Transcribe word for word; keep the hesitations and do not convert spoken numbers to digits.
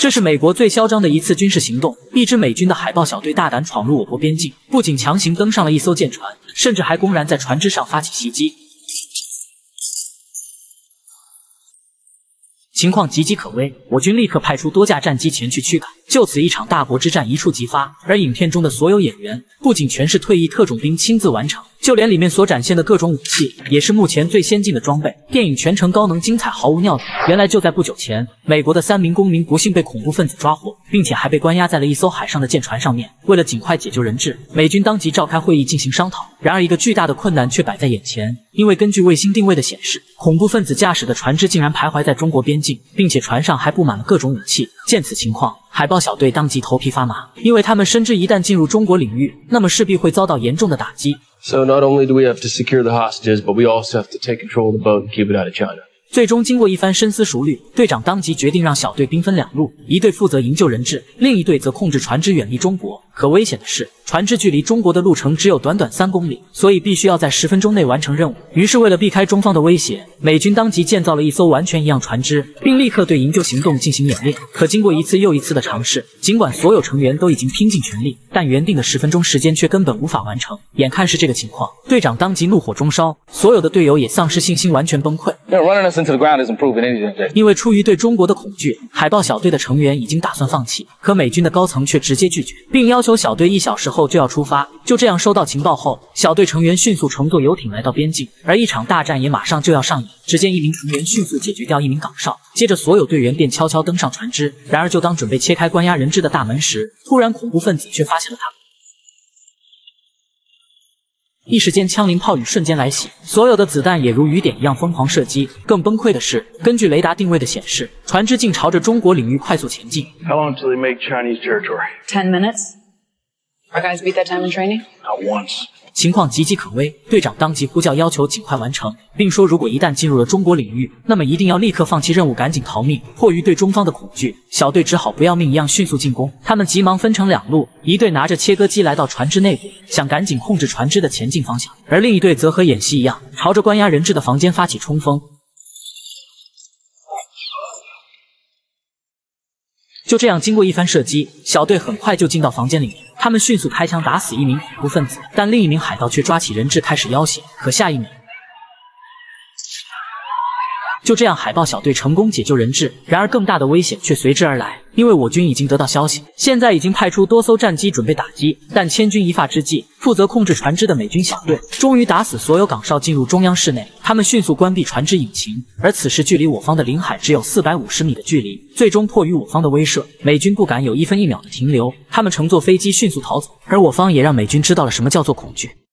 这是美国最嚣张的一次军事行动。一支美军的海豹小队大胆闯入我国边境，不仅强行登上了一艘舰船，甚至还公然在船只上发起袭击。 情况岌岌可危，我军立刻派出多架战机前去驱赶。就此，一场大国之战一触即发。而影片中的所有演员，不仅全是退役特种兵亲自完成，就连里面所展现的各种武器，也是目前最先进的装备。电影全程高能精彩，毫无尿点。原来就在不久前，美国的三名公民不幸被恐怖分子抓获，并且还被关押在了一艘海上的舰船上面。为了尽快解救人质，美军当即召开会议进行商讨。然而，一个巨大的困难却摆在眼前。 因为根据卫星定位的显示，恐怖分子驾驶的船只竟然徘徊在中国边境，并且船上还布满了各种武器。见此情况，海豹小队当即头皮发麻，因为他们深知一旦进入中国领域，那么势必会遭到严重的打击。 So not only do we have to secure the hostages, but we also have to take control of the boat and keep it out of China. 最终，经过一番深思熟虑，队长当即决定让小队兵分两路，一队负责营救人质，另一队则控制船只远离中国。可危险的是，船只距离中国的路程只有短短三公里，所以必须要在十分钟内完成任务。于是，为了避开中方的威胁，美军当即建造了一艘完全一样船只，并立刻对营救行动进行演练。可经过一次又一次的尝试，尽管所有成员都已经拼尽全力，但原定的十分钟时间却根本无法完成。眼看是这个情况，队长当即怒火中烧，所有的队友也丧失信心，完全崩溃。因为出于对中国的恐惧，海豹小队的成员已经打算放弃，可美军的高层却直接拒绝，并要求小队一小时后就要出发。就这样，收到情报后，小队成员迅速乘坐游艇来到边境，而一场大战也马上就要上演。只见一名成员迅速解决掉一名岗哨，接着所有队员便悄悄登上船只。然而，就当准备切开关押人质的大门时，突然恐怖分子却发现了他们。 一时间，枪林炮雨瞬间来袭，所有的子弹也如雨点一样疯狂射击。更崩溃的是，根据雷达定位的显示，船只竟朝着中国领域快速前进。 How long till they make Chinese territory? Ten minutes. Our guys beat that time in training? Not once. 情况岌岌可危，队长当即呼叫要求尽快完成，并说如果一旦进入了中国领域，那么一定要立刻放弃任务，赶紧逃命。迫于对中方的恐惧，小队只好不要命一样迅速进攻。他们急忙分成两路，一队拿着切割机来到船只内部，想赶紧控制船只的前进方向，而另一队则和演习一样，朝着关押人质的房间发起冲锋。 就这样，经过一番射击，小队很快就进到房间里面。他们迅速开枪打死一名恐怖分子，但另一名海盗却抓起人质开始要挟。可下一秒，就这样，海豹小队成功解救人质。然而，更大的危险却随之而来，因为我军已经得到消息，现在已经派出多艘战机准备打击。但千钧一发之际，负责控制船只的美军小队终于打死所有岗哨，进入中央室内。他们迅速关闭船只引擎，而此时距离我方的领海只有四百五十米的距离。最终，迫于我方的威慑，美军不敢有一分一秒的停留。他们乘坐飞机迅速逃走，而我方也让美军知道了什么叫做恐惧。